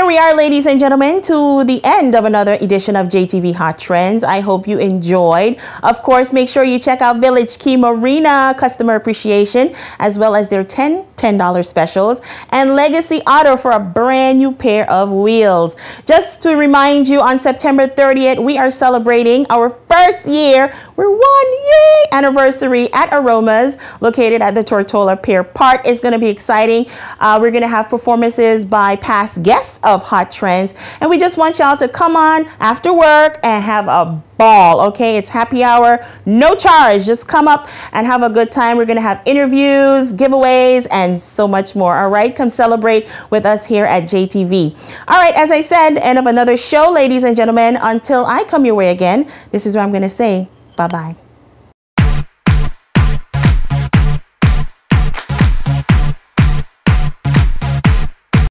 we are, ladies and gentlemen, to the end of another edition of JTV Hot Trends. I hope you enjoyed. Of course, make sure you check out Village Key Marina Customer Appreciation, as well as their $10 specials, and Legacy Auto for a brand new pair of wheels. Just to remind you, on September 30th, we are celebrating our first year. We're anniversary at Aromas, located at the Tortola Pier Park. It's going to be exciting. We're going to have performances by past guests of Hot Trends, and we just want y'all to come on after work and have a ball. Okay, it's happy hour, no charge. Just come up and have a good time. We're going to have interviews, giveaways, and so much more. All right, come celebrate with us here at JTV. All right, as I said, end of another show, ladies and gentlemen. Until I come your way again, this is what I'm going to say. Bye-bye.